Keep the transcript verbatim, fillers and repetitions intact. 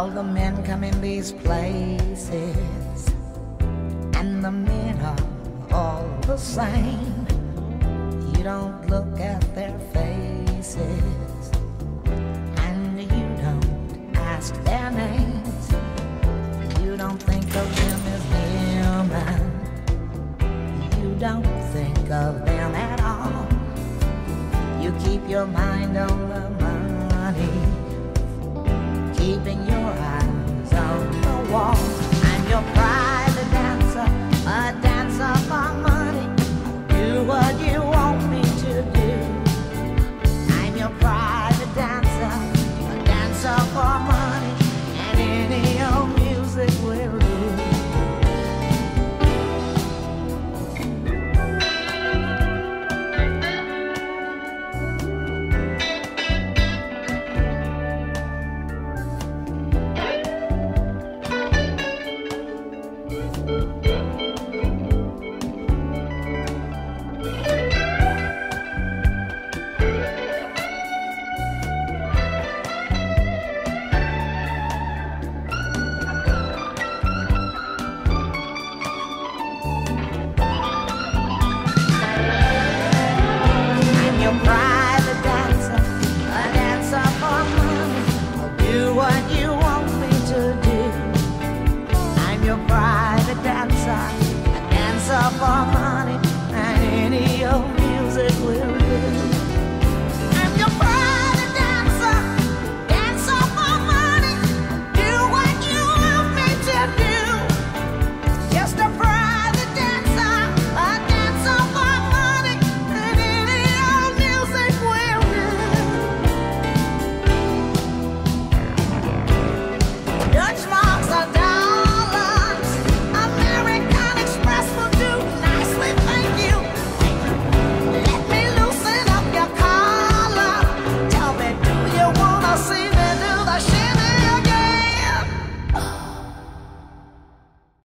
Well, the men come in these places, and the men are all the same. You don't look at their faces, and you don't ask their names. You don't think of them as human. You don't think of them at all. You keep your mind on the money, keeping your